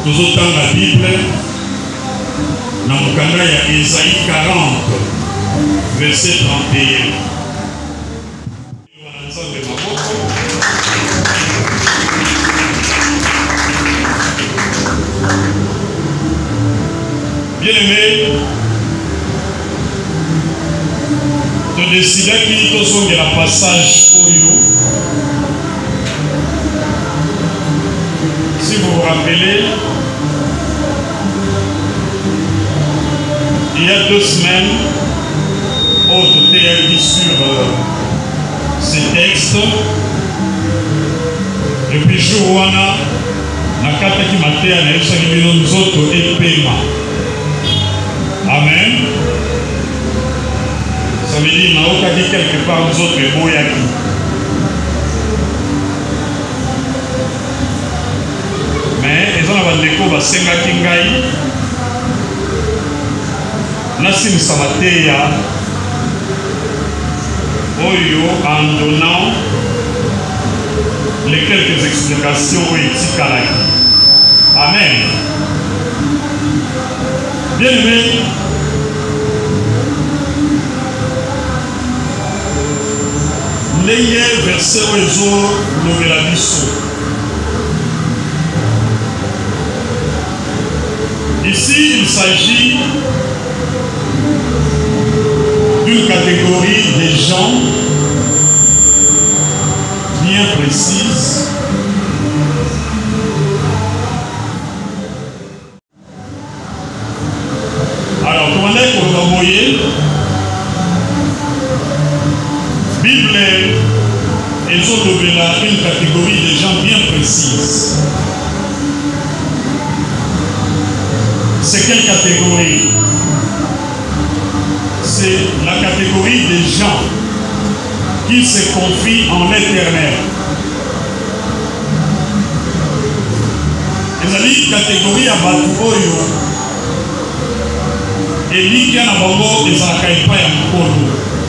Nous autant la Bible, dans le canal, il y a Isaïe 40, verset 31. Bien aimé, tu décides qu'il te sonne la passage pour nous. Si vous vous rappelez, il y a 2 semaines, on était dit sur ces textes. Depuis jour où on a la carte qui m'a été à nous autres et paiement. Amen. Ça veut dire qu'on a dit quelque part nous autres et boyaki. Mais ils ont la déco va senga kingai. Nasim Samateya Oyo en donnant les quelques explications éthiques à la vie. Amen. Bien aimé, l'ayez versé au jour de la mission. Ici, il s'agit d'une catégorie de gens bien précise. Alors, comment est-ce qu'on va envoyer? Bible et autres une catégorie de gens bien précise. C'est quelle catégorie? C'est la catégorie des gens qui se confient en l'Éternel. Et la catégorie à Batuoyo et l'Ikia Nabango et Zakaipa Yamkono.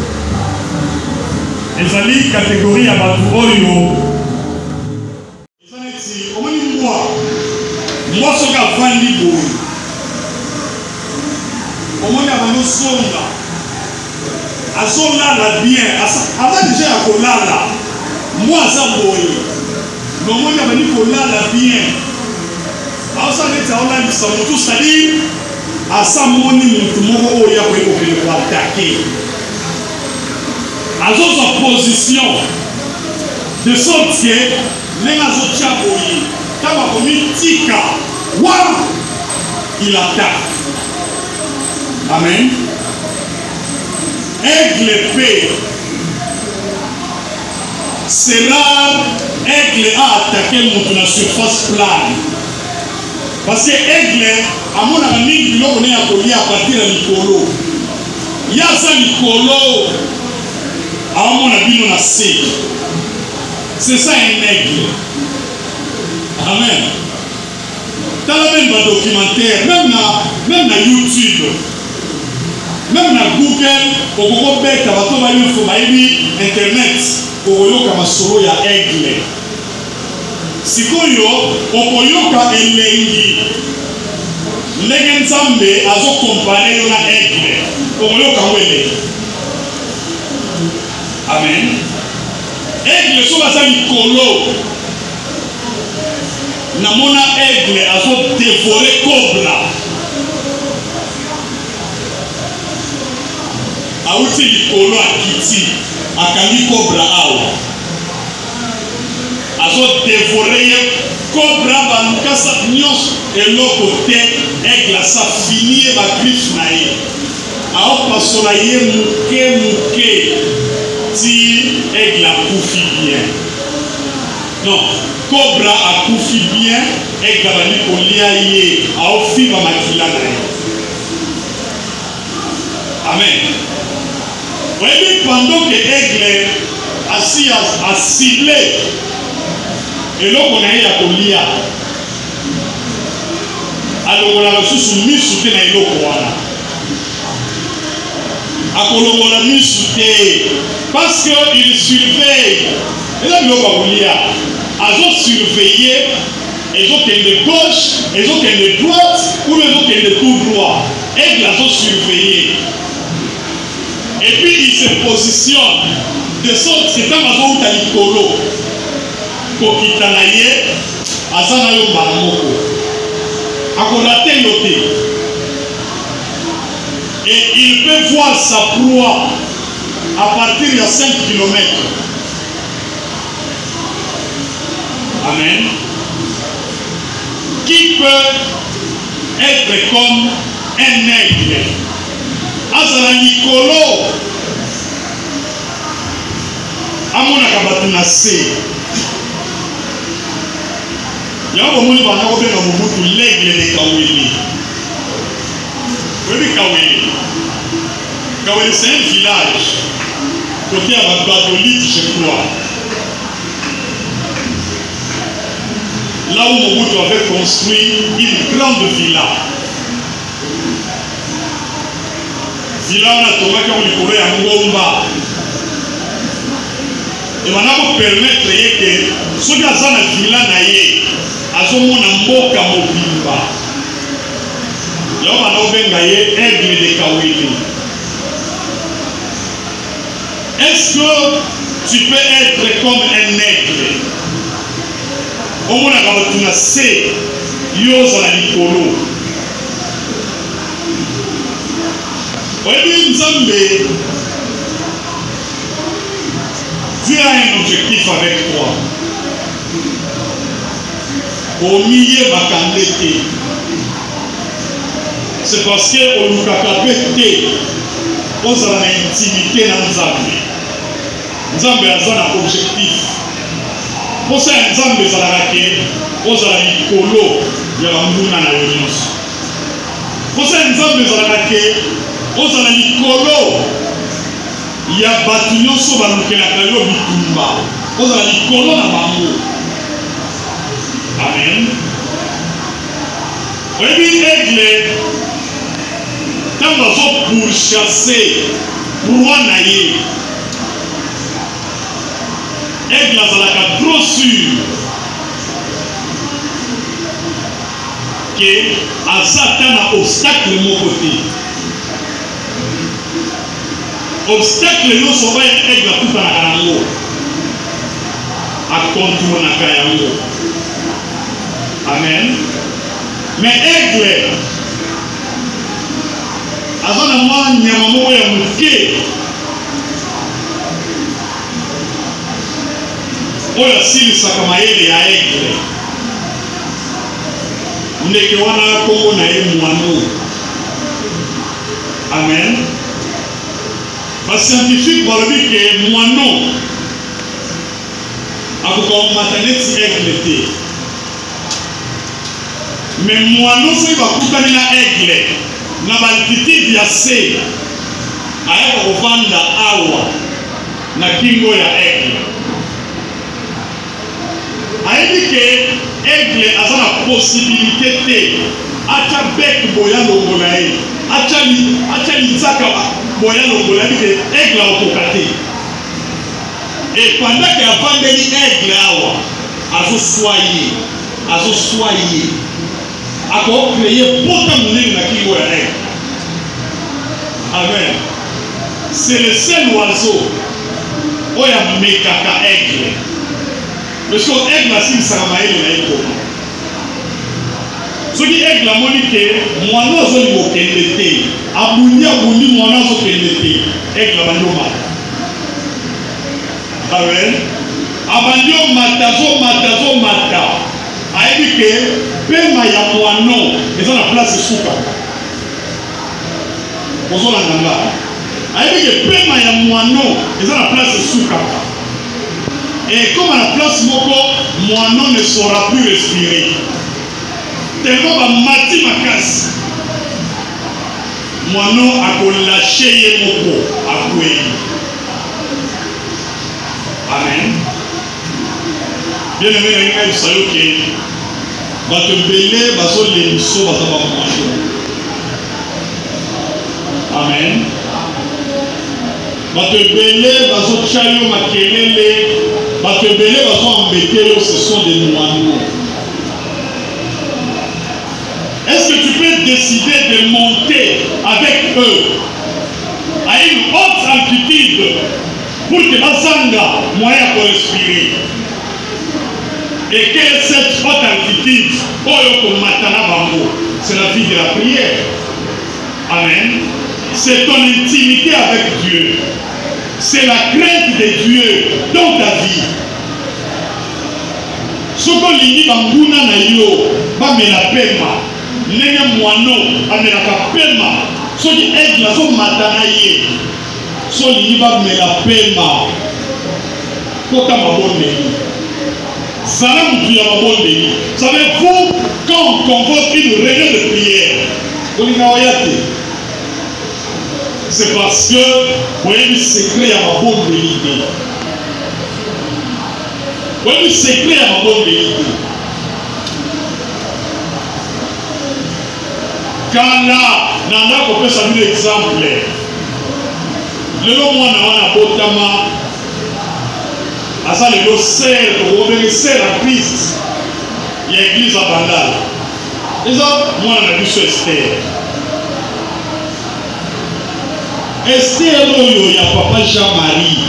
Et la catégorie à Batuoyo. Moi, ce qu'a fait Libo. Au moins, il y a un sonda. À son là, bien. Avant déjà, à Kolala. Moi, ça boye. Mais au moins, il y a un Kolala bien. Alors, ça veut dire que ça va tout c'est-à-dire, à sa moni, tout le monde il y a pour attaquer. À son position, de sorte que les autres chaboyi, quand on a commis Tika, waouh, il attaque. Amen. Aigle paix. C'est rare, aigle a attaqué la surface plane. Parce que aigle, à mon ami, on est appelé à partir de Nicolo. Il y a ça Nicolo, à mon avis, on a C. C'est ça un aigle. Amen. Dans le même documentaire, même dans YouTube, même dans Google, on peut mettre Internet, on peut mettre ya aigle. Si on peut mettre elengi, l'ensemble a comparé à aigle. On peut mettre Amen. Aigle, so basa Nicolo. Namona aigle a dévoré cobra. Aouti Nicolo a kiti, a kami cobra awa. A dévoré cobra balukasa nyos et l'autre côté aigle a sa fini et ma griffe naïe. A pasola ye mouke. Si aigle a koufi bien. Non, cobra a koufi bien, aigle a bali poliaye, a ofi ba makila naïe. Amen. Voyez, pendant que aigle a ciblé, et là on a eu à Kolia, alors on a reçu soumis sous tes naïlo koala. À Kolongola mis sous tes, parce qu'il surveille, et là on a Kolia, a surveillé ils ont de gauche, ils ont de droite, ou ils ont de tout droit. Aigle a surveillé. Et puis il se positionne de sorte que quand ils ont un colo, pour qu'il t'aille, Azana yo baramoko. Akolate yote. Et il peut voir sa proie à partir de 5 km. Amen. Qui peut être comme un aigle? Azala Nicolo. Amona kabatuna se. Y'a un moment où l'aigle de Kaweli. Oui, Kaweli. Kaweli, c'est un village. Côté à Badolite, je crois. Là où Mobutu avait construit une grande villa. Villa, on a trouvé qu'on lui courait à Ngomba. Et on a permettre que ceux qui ont une villa, azomona mboka mobimba. Yo bana obenga ye aigle de Kaweli. Est-ce que tu peux être comme un aigle? Omona kabatuna se yoza la likolo. Oyebi Nzambe, Dieu a un objectif avec toi. Au milieu bakandete. C'est parce que au lukakabete on a l'intimité dans Nzambe. Nzambe a un objectif. Pour ça Nzambe zalake on a likolo ya muna na yonyos. Pour ça Nzambe zalake on a likolo ya batu nyonso balukelaka yo bitumba. On a likolo na bango. Amen. Oui, aigle, quand on va pourchasser, pour naïe, aigle a la trop sûr que à Satan a obstacle de mon côté. Obstacle nous sont pas aigle à tout à la gamme, à contourner la gamme. Amen. Mais aigle, azana mwa nyama moko ya muke oyo asilisaka mayele ya aigle. Ndeke wana kombo na ye mwano. Amen. Bascientifique balobi ke mwano akokomata neti aigle te. Mais moi non c'est pas coupé na aigle na altitude ya se aya kovanda awa na kingo ya aigle. Ayebi ke aigle a la possibilité te acha bec boya longola ye acha litsaka boya longola ye aigle okokate. Et pendant que avandeli aigle awa azo soyer a créé pourtant mon aigle qui est. Amen. C'est le seul oiseau où il y a mekaka aigle. Parce que aigle a si ça m'a aidé ce qui aigle a moniqué, moi non je ne m'occupe pas. Abundi moi non je ne m'occupe pas. Aigle a bandio mat. Amen. Abandio mata. Ayebi ke pema ya mwano eza na place suka. Ozola nganga. Ayebi ke pema ya mwano eza na place suka. Et comme à la place moko mwano ne saura plus respirer. Tellement ba mati makasi. Mwano akolâché ye moko akweli. Amen. Bien aimé, vous savez que votre belé va sur l'émission, va savoir manger. Amen. Votre belé va sur chayo makelele, votre belé va sur embêter, ce sont des moineaux. avait décidé de monter avec eux à une haute altitude pour que bazanga moyen pour respirer. Et quelle est cette haute altitude? C'est la vie de la prière. Amen. C'est ton intimité avec Dieu. C'est la crainte de Dieu dans ta vie. Ce qu'on dit bambuna na yo, ba me la pema. Nene moano, amena ka pema. So di aigle so matana ye. So li ba me la pema. Kota mabonde. Salam tu ya mabonde. Savez-vous quand on convoque une réunion de prière, c'est parce que vous voyez le secret à ma bonne vérité. Vous voyez le secret à ma bonne vérité. Quand là, Nanda peut saluer l'exemple. Le long moi n'a botama. À ça le sert, pour revenir sert à Christ. Il y a l'église à Bandal. Et ça, moi on a vu sur Esther. Esther oyo ya papa Jean-Marie.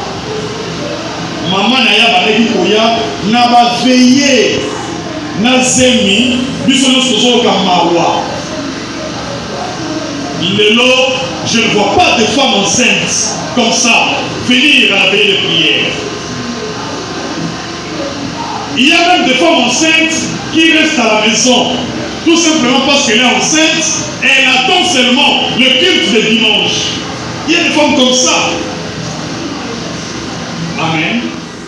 Maman na ya baleki koya na ba veiller na zemi biso no sozo ka mawa. Lelo, je ne vois pas de femmes enceintes comme ça venir à la veille de prière. Il y a même des femmes enceintes qui restent à la maison tout simplement parce qu'elle est enceinte et elle attend seulement le culte de dimanche. Il y a des femmes comme ça. Amen.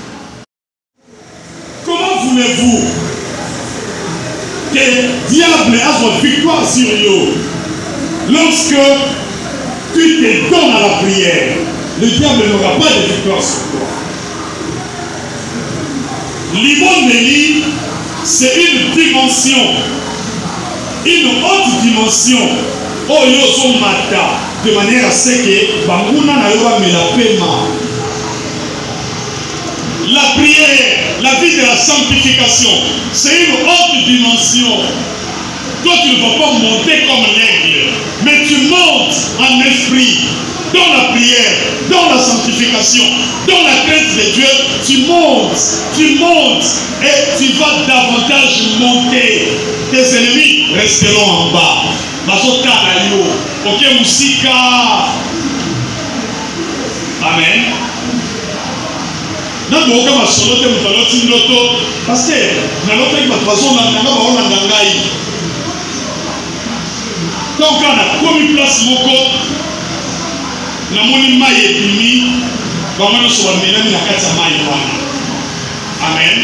Comment voulez-vous que le diable ait votre victoire sur vous lorsque tu te donnes à la prière? Le diable n'aura pas de victoire sur toi. L'Iboneli, c'est une dimension, une haute dimension. Oh yoso mata, de manière à ce que banguna na yoba me la pema. La prière, la vie de la sanctification, c'est une haute dimension. Toi tu ne vas pas monter comme l'aigle, mais tu montes en esprit. Dans la prière, dans la sanctification, dans la crainte de Dieu, tu montes et tu vas davantage monter. Tes ennemis resteront en bas. Ok, musika. Amen. Parce que quand on a commis place moko, na moni mai ebimi bamano so bamena na kati ya mai wana. Amen.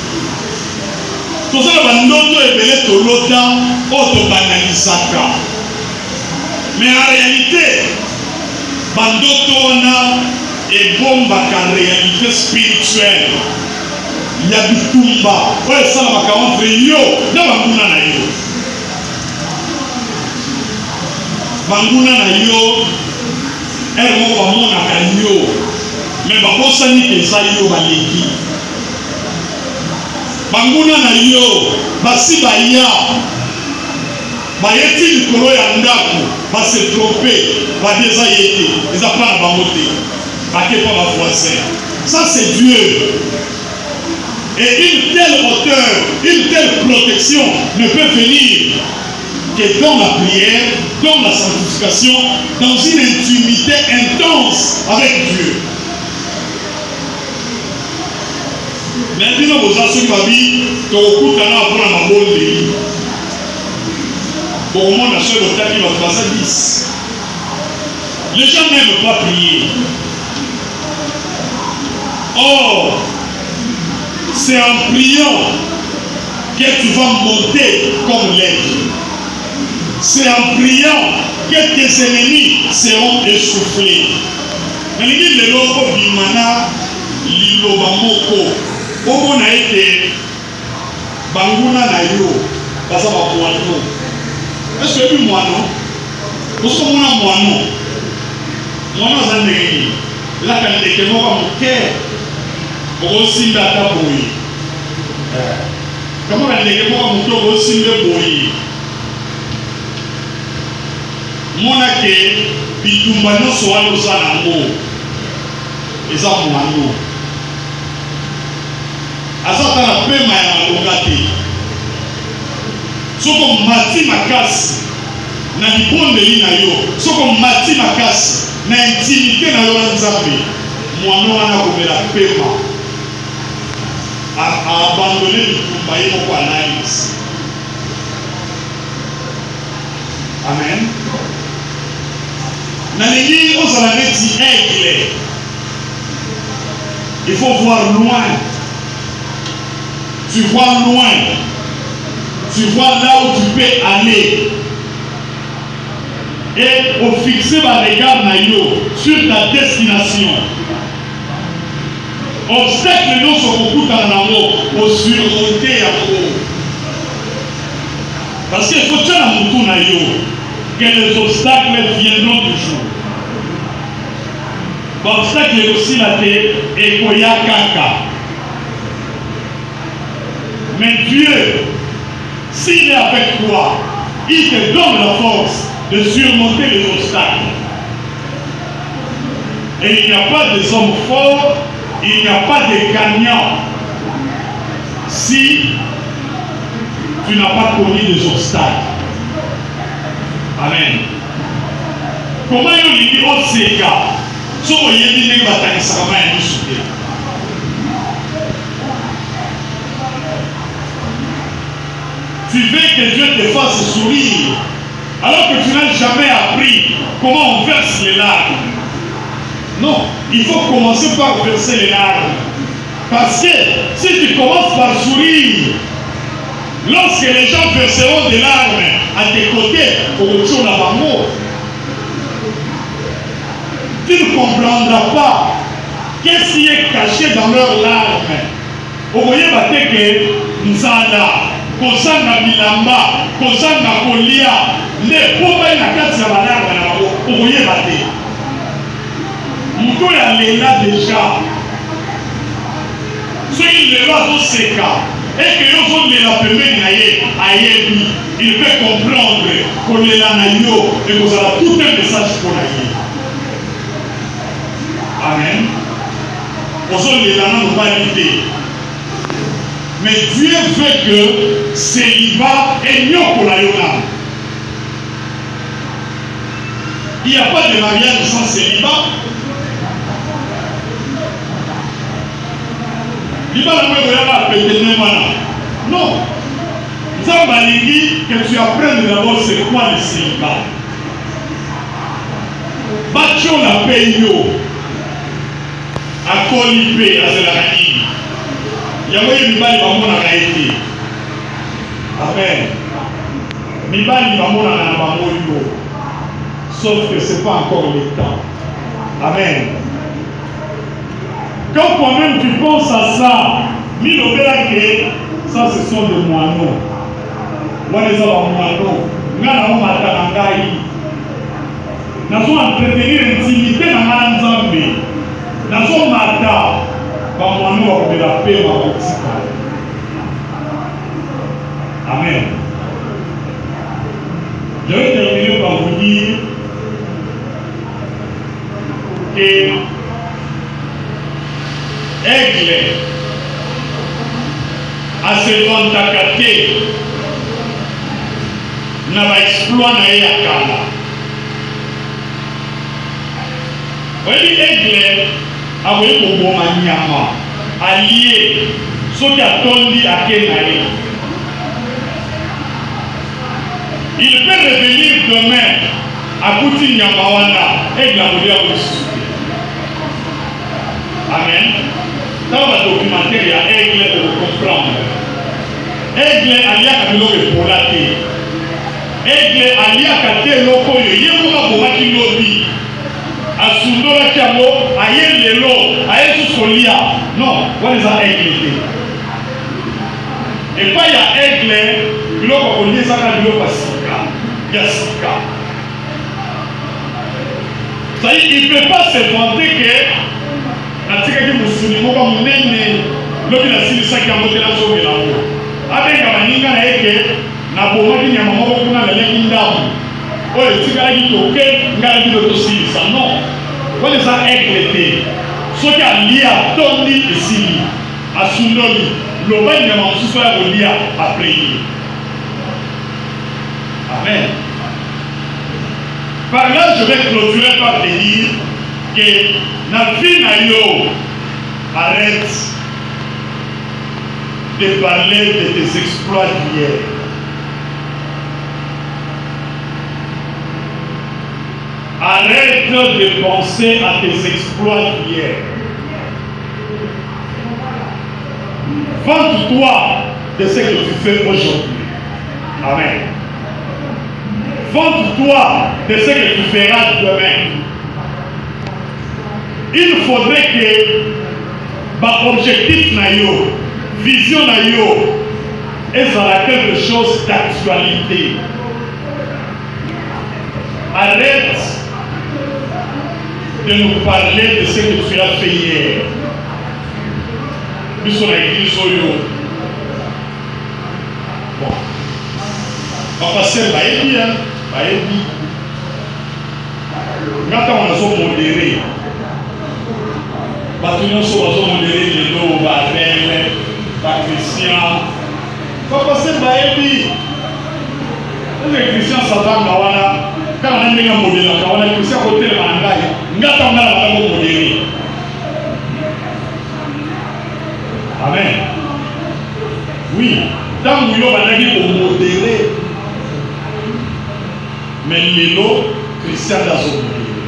Tozala bandoto ebele tolota oto banalisaka. Mais en réalité bandoto wana ebombaka réalité spirituelle. Ya bitumba oyo esalamaka entre yo na banguna na yo. Banguna na yo elle m'a pas mon akanyo, mais ma bossa ni que ça yo baleki. Banguna na yo, basi baya, bayeti likolo ya ndako, basi tromper, badeza yete, ils apprennent à bamoter, baké pas ma voisin. Ça c'est Dieu. Et une telle hauteur, une telle protection ne peut venir que dans la prière, dans la sanctification, dans une intimité intense avec Dieu. Maintenant, vous avez dit que vous avez un bon pays. Pour moi, la seule hauteur qui va passer 10. Les gens n'aiment pas prier. Or, c'est en priant que tu vas monter comme l'aigle. C'est en priant que tes ennemis seront essoufflés. Nalingi lelo ko bimana liloba moko. Obo na ete banguna na yo basa ba kwano. Est-ce que tu moano? Parce que mona moano. Moano za ndenge. La kalite mo ba moke. Obo simba ta boyi. Comment la ndenge mo ba moke obo simbe boyi. mona ke bitumba nyonso wana oza nango eza mwano aza ata na pema ya malonga te soko mati makasi na libondeli na yo soko mati makasi na intimité na yo na Nzambe mwano wana komela pema abandonne bitumba ye moko analyse. Amen. Nalingi ozala neti aigle. Il faut voir loin. Tu vois loin. Tu vois là où tu peux aller. Et au fixer ma regard na yo sur ta destination. Obstacle non sont beaucoup dans l'amour. Au surmonter amour. Parce qu'il faut que tu aies la mouton na yo. Que les obstacles viendront toujours. L'obstacle est aussi la tête et koya kaka. Mais Dieu, s'il est avec toi, il te donne la force de surmonter les obstacles. Et il n'y a pas des hommes forts, il n'y a pas de gagnants si tu n'as pas connu des obstacles. Amen. Comment il dit au Seka? So yedi ne bataki sakama ya misuke. Tu veux que Dieu te fasse sourire alors que tu n'as jamais appris comment on verse les larmes. Non, il faut commencer par verser les larmes. Parce que si tu commences par sourire, lorsque les gens verseront des larmes à tes côtés, au-dessus de la mort, tu ne comprendras pas qu'est-ce qui est caché dans leurs larmes. Vous voyez, que Nzala, Kosanga Milamba, Kosanga Kolia, les pauvres na kati ya balarme na bango, vous voyez, Moutou est là déjà. Ceux qui le voient au Seka, et que nous sommes la première, il peut comprendre qu'on est là et que vous avez tout un message pour l'aïe. Amen. Nous sommes là dans l'humanité. Mais Dieu veut que célibat est mieux pour la Yona. Il n'y a pas de mariage sans célibat. Non. Que tu apprennes d'abord c'est quoi le célibat. Batcho la paye à Colibé, à Zélarani. Yamoye Mibali Bamona Gaïti. Amen. Mibali Bamona Namamoyo. Sauf que ce n'est pas encore le temps. Amen. Quand toi-même tu penses à ça, ça ce sont des moineaux. Moi les hommes moineaux. Nous allons entretenir l'intimité dans la Nzambe. Nous allons mater par moineaux de la paix ou Amen. Je vais terminer par vous dire que aigle à se contacter na ba exploit na ya kala. Wali aigle awe ko boma nyama allié soki atondi akenaye. Il peut revenir demain à Kouti Nyamawana et la Boulia aussi. Amen. Dans le documentaire, il y a aigle pour comprendre. Aigle alia kabilo pour la terre. Aigle alia kate loko yo yemuka bomaki lobi. Asundola kiamo aye lelo aye solia. Non, what is that aigle? Et pas il y a aigle biloko kolie saka biloko sika. Yasika. Ça y il ne peut pas se vanter que natika ki musuni moka munene lobi na sili saki amote na zobe la mo. Abenga maninga na eke na boma ki nyama moko kuna lele kindamu. Oh, tu as dit ok, tu as dit aussi ça. Non. Quand les gens étaient, ceux qui ont lié à Tony ici, à Sundoli, le bain de mon soir au lié à prier. Amen. Par là, je vais clôturer par te dire que la vie n'a eu arrête de parler de tes exploits d'hier. Arrête de penser à tes exploits d'hier. Vante-toi de ce que tu fais aujourd'hui. Amen. Vante-toi de ce que tu feras demain. Il faudrait que l'objectif na yo, vision na yo, est quelque chose d'actualité. Arrête de nous parler de ce que tu as fait hier. Nous sommes à l'église Oyo. Bon. On va passer à Baébi. Baébi. Maintenant, on a son modéré. Maintenant, on a son modéré de l'eau, Babel, Christian. On va passer à Baébi. Les Christians s'attendent à Wana. Quand on a mis un modèle, quand on a poussé à côté de l'angaï, on a un modèle. Amen. Oui, tant que nous avons modéré, mais l'élo, Christian dans son modèle.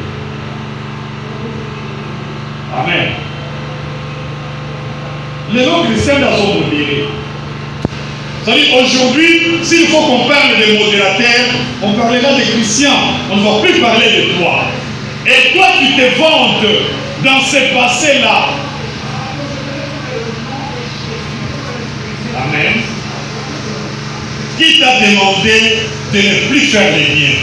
Amen. L'élo, Christian dans son modèle. C'est-à-dire aujourd'hui, s'il faut qu'on parle des modérateurs, on parlera des chrétiens. On ne va plus parler de toi. Et toi, tu te vantes dans ce passé-là. Amen. Qui t'a demandé de ne plus faire les biens?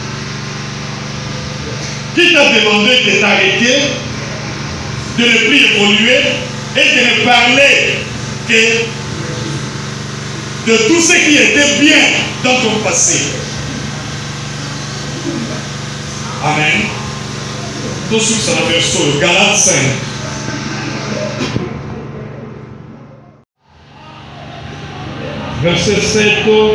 Qui t'a demandé de t'arrêter, de ne plus évoluer et de ne parler que de tout ce qui était bien dans ton passé? Amen. Tout ce ça la version Galates 5. Verset 7.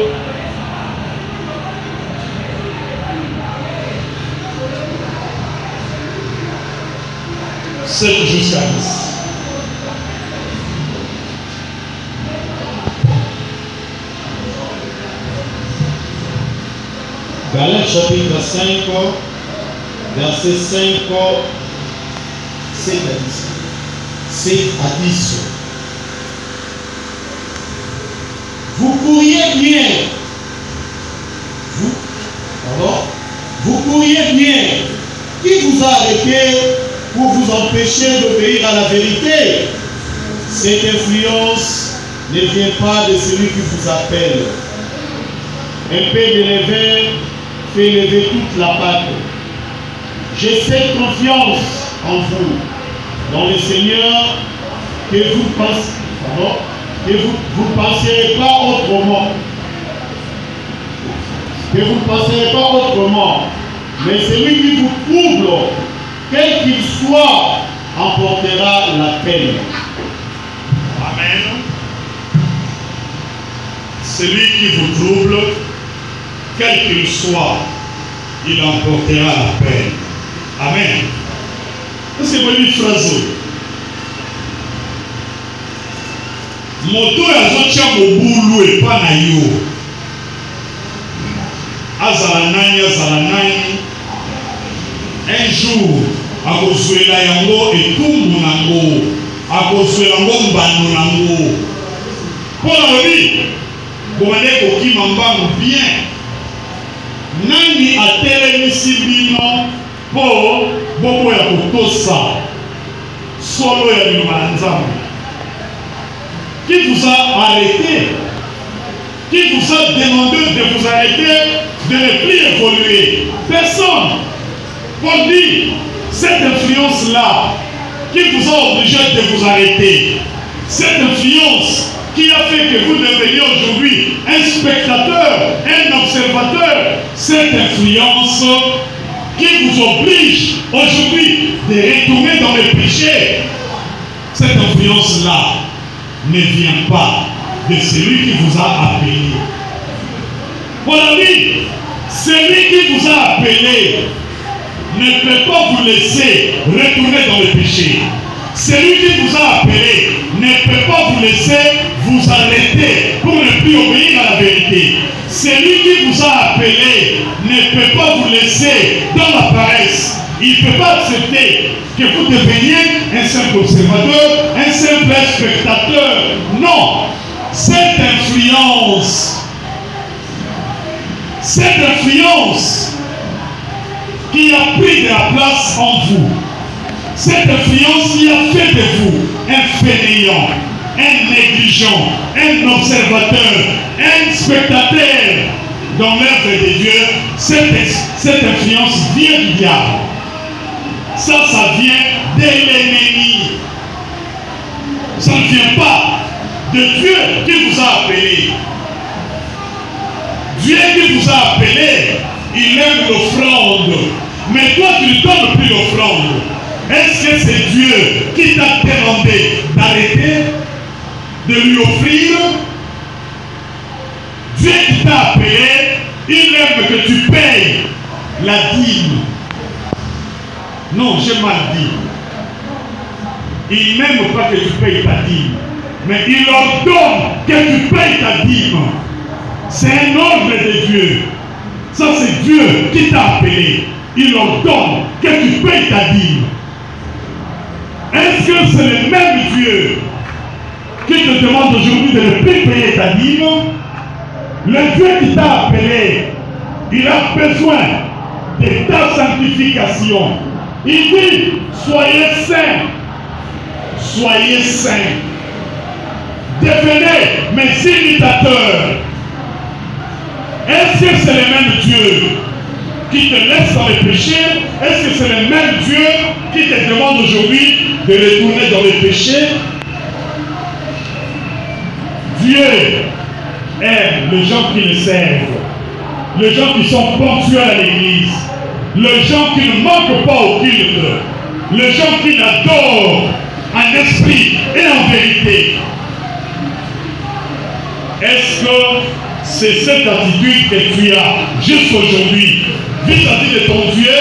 7 jusqu'à 10. Galates chapitre 5, verset 5, 7 à 10. Vous couriez bien. Vous couriez bien. Qui vous a arrêté pour vous empêcher d'obéir à la vérité? Cette influence ne vient pas de celui qui vous appelle. Un peu de levain fait lever toute la pâte. J'ai cette confiance en vous, dans le Seigneur, que vous ne penserez pas autrement. Que vous ne penserez pas autrement. Mais celui qui vous trouble, quel qu'il soit, emportera la peine. Amen. Celui qui vous trouble, quel qu'il soit, il emportera la peine. Amen. C'est une phrase. Moto ya zotia mobulu et pas na yo. Azala nani. Un jour, akozuela yango etumbu nango, akozuela yango mbando nango. Pour la vie, komane kokima mbangu bien. Nani atelemisi bino po bobo ya kotosa solo ya bino na Nzambe? Qui vous a arrêté? Qui vous a demandé de vous arrêter, de ne plus évoluer? Personne. Paul dit, cette influence-là, qui vous a obligé de vous arrêter, cette influence qui a fait que vous deveniez aujourd'hui un spectateur, un observateur, cette influence qui vous oblige aujourd'hui de retourner dans le péché, cette influence-là ne vient pas de celui qui vous a appelé. Mon ami, celui qui vous a appelé ne peut pas vous laisser retourner dans le péché. Celui qui vous a appelé ne peut pas vous laisser vous arrêter pour ne plus obéir à la vérité. Celui qui vous a appelé ne peut pas vous laisser dans la paresse. Il ne peut pas accepter que vous deveniez un simple observateur, un simple spectateur. Non, cette influence qui a pris de la place en vous, cette influence qui a fait de vous un fainéant, un négligent, un observateur, un spectateur dans l'œuvre de Dieu, cette influence vient du diable. Ça vient de l'ennemi. Ça ne vient pas de Dieu qui vous a appelé. Dieu qui vous a appelé, il aime l'offrande. Mais toi, tu ne donnes plus l'offrande. Est-ce que c'est Dieu qui t'a demandé d'arrêter, de lui offrir? Dieu qui t'a appelé, il aime que tu payes la dîme. Non, j'ai mal dit. Il n'aime pas que tu payes ta dîme, mais il ordonne que tu payes ta dîme. C'est un ordre de Dieu. Ça, c'est Dieu qui t'a appelé. Il ordonne que tu payes ta dîme. Est-ce que c'est le même Dieu qui te demande aujourd'hui de ne plus payer ta dîme? Le Dieu qui t'a appelé, il a besoin de ta sanctification. Il dit, soyez saints. Soyez saints. Devenez mes imitateurs. Est-ce que c'est le même Dieu qui te laisse dans le péché? Est-ce que c'est le même Dieu qui te demande aujourd'hui de retourner dans le péché? Dieu aime les gens qui le servent, les gens qui sont ponctuels à l'église, les gens qui ne manquent pas au culte, les gens qui l'adorent en esprit et en vérité. Est-ce que c'est cette attitude que tu as jusqu'aujourd'hui vis-à-vis de ton Dieu?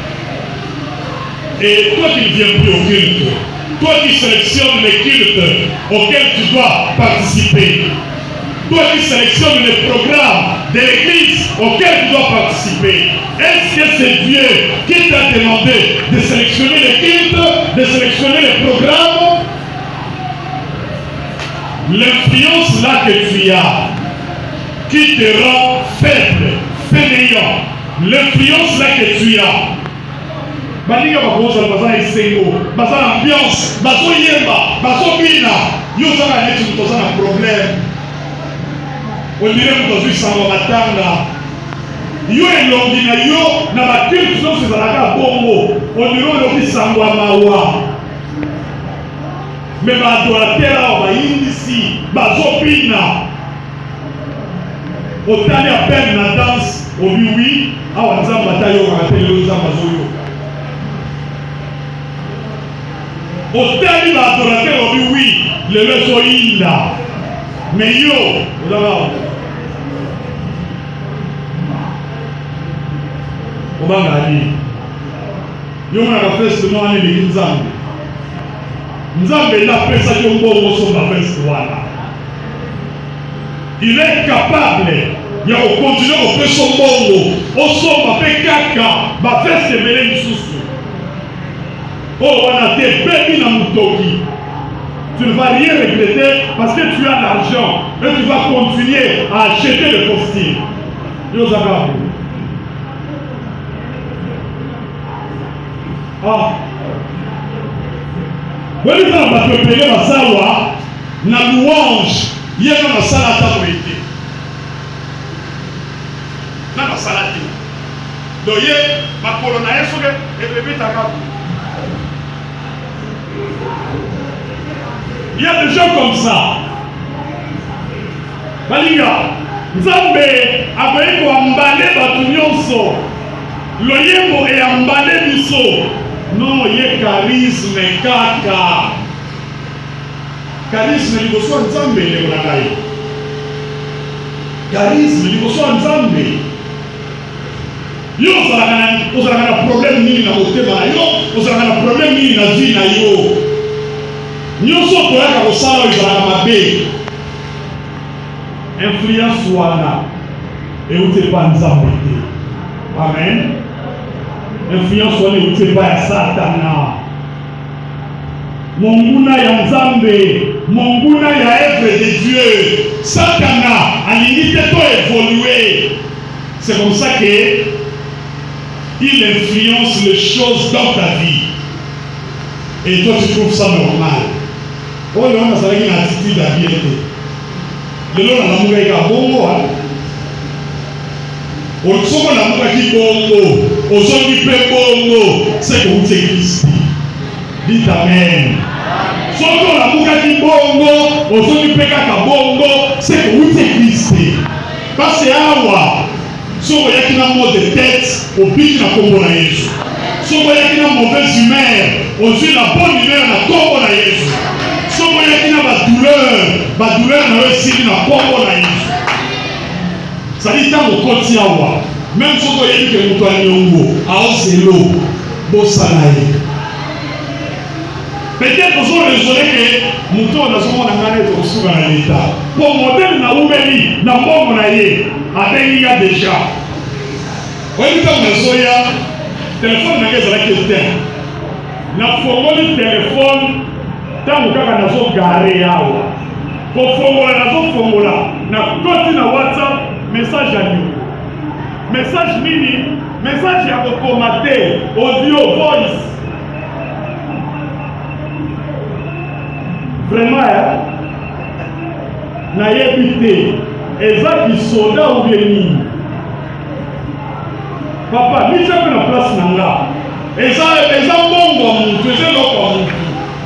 Et toi qui ne viens plus au culte, toi qui sélectionnes les cultes auxquels tu dois participer, toi qui sélectionnes les programmes de l'église auxquels tu dois participer, est-ce que c'est Dieu qui t'a demandé de sélectionner les cultes, de sélectionner les programmes? L'influence là que tu as, qui te rend faible, fainéant, l'influence là que tu as, balinga bakoza bazana isengo, bazana ambiance, bazo yemba, bazo bina, yo zana neti mutoza na problème. On dirait mutozo isango matanga. Yo elongi na yo na bakultu nyonso ezalaka bongo, on dirait oloki sango ya mawa. Mais badorateur awa bayindisi, bazo bina. Otali à peine na danse, obi oui, awa nzamba ta yo kaka te lelo nzamba zo yo. Otali badorateur obi oui, lelo ezo yinda. Mais yo, ozala obanga ali. Yo mwana ka feste no ane leki nzambe. Nzambe na pesa yo mbongo somba feste wana. Il est capable de continuer à faire son bongo. Au sommet, fait caca, va faire se mêler une souci. Oh, on a été béni dans Moutoki. Tu ne vas rien regretter parce que tu as l'argent et tu vas continuer à acheter le costume. Ah. Vous allez faire un papier à savoir, la louange. Il y a un salata pour été. Un salati. Donc, il y a ma colonnaise et le bébé tagabu. Il y a des gens comme ça. balinga nzambe akoki koambale bato nyonso loyembo eyambale biso non ye charisme kaka charisme liboso ya nzambe ndeko na ngai charisme liboso ya nzambe yo ozalaka na problème nini na motema na yo ozalaka na problème nini na vie na yo nyonso toyaka kosala oyo ezalaka mabe influence wana euti epa nzambe te amen influence wana euti epa ya satana monguna ya nzambe monguna ya œuvre de Dieu satana alingi te to évoluer. C'est comme ça que il influence les choses dans ta vie et toi tu trouves ça normal. Oh là on a ça une attitude à bien te lelo na lamuka ika bongo osoko lamuka ki bongo ozongi pe bongo c'est que vous Christ. Dites amen. Soko lamuka ki bongo ozongi pe kaka bongo c'est que vous Christ. Parce que awa soko yaki na mot de tête obiki na kombo na Yesu. Soko yaki na mauvaise humeur ozwi la bonne humeur na kombo na Yesu. Soko yaki na badouleur na yo esili na kombo na Yesu. Sali ntango okoti awa même soko oyebi ke moto aliongo aozelo bosala ye. Peut-être ozoresone ke moto oyo nazomona ngai neti kosuka na leta po modele na umeli na mbongo na ye abengi ya deja oyebi ntango nazoya telefone na ngai ezalaki ete nafongoli telefone ntango kaka nazogare awa kofongola nazofongola na koti na WhatsApp message ani message nini message ya kokoma te audio voice vraiment nayebi te eza kisoda ou bien nini papa misa mpe na place na nga eza mbongo ya mutu eza eloko ya mutu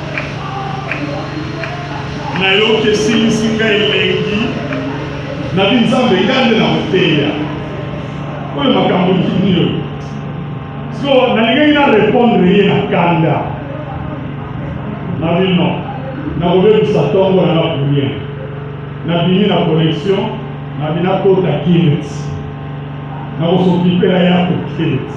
nayoki esilisi ngai elengi nabi nzambe nga nde na koteya oyo makambo nini oyo so nalingaki na répondre ye na kanda nabi non nakobebisa ntongo nanga pourien nabimi na connexion nabi nakota kinet nakosokipela yako kinet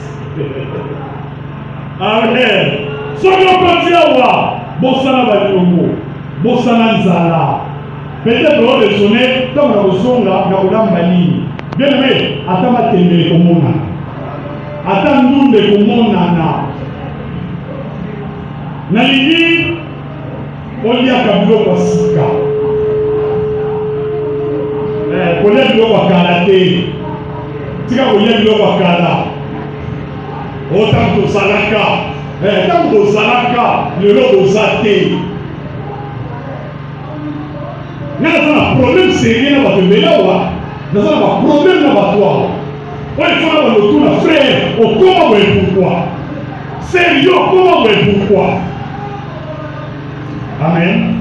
amen soki okoti awa bosana baliongo bosana nzala peut-être oresone ntango na kozonga na kolamba nini bien aimé ata matembele komonana ata ndunde komonana nalingi oliaka biloko ya sika kolia biloko ya kala te tika kolia biloko ya kala o ntango tozalaka ntango tozalaka lelo boza te nga naza na problème sérieux na bato ebele awa naza na baproblème na bato awa oyo fona balotu na frère okoma boye pourquoi sérieux okoma boye pourquoi amen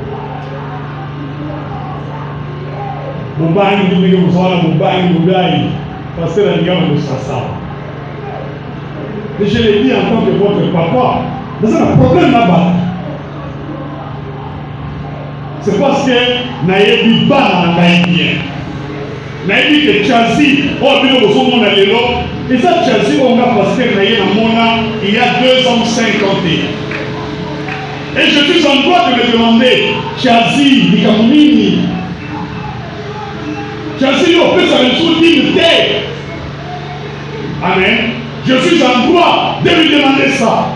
mubangi ndenge muzala mubangi mudayi pasteur alingama nosasa et je l'ai dit en tant que votre papa naza na problème na bato c'est parce que nayebi bana na ngai bien nayebi ke Chelsea oyo bino bozomona lelo eza Chelsea oyo nga pasteur na ye namona il y a 2 ans 50 ans. Et je suis en droit de me demander, Chelsea, Nikamunini, Chelsea, on peut s'en dignité. Amen. Je suis en droit de lui demander ça.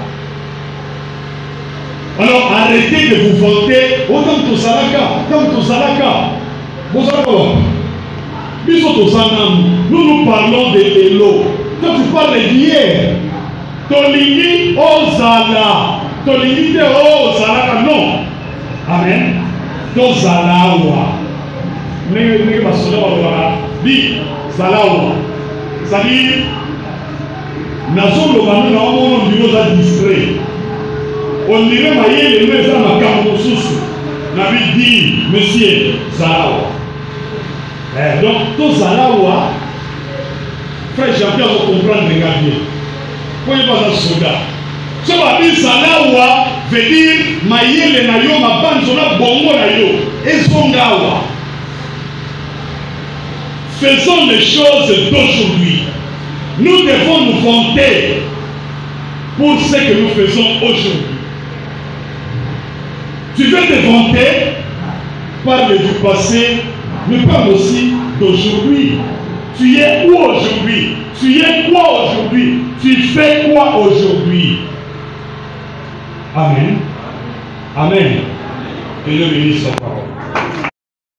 Alors arrêtez de vous vanter. Autant que Salaka, comme Salaka. Vous savez quoi? Nous nous parlons de Elo. Quand tu parles d'hier, Tolingi Ozala. Tolingi Ozala, non. Amen. Tozalawa. N'est pas cela. Dit Zalawa. C'est-à-dire, nazoloba na omo ndinoza distrait. On dirait maye le meza makambo susu. Na bi dit monsieur Zalawa. Donc, tous à la voix, frère Jean-Pierre va comprendre les gardiens. Pour y avoir un soldat. Ce qu'on va dire, ça la voix veut dire, maïele na yo, ma bande, on a bongo na yo, et son gawa. Faisons les choses d'aujourd'hui. Nous devons nous vanter pour ce que nous faisons aujourd'hui. Tu veux te vanter, parle du passé, mais parle aussi d'aujourd'hui. Tu es où aujourd'hui? Tu es quoi aujourd'hui? Tu fais quoi aujourd'hui? Amen. Amen. Que Dieu bénisse.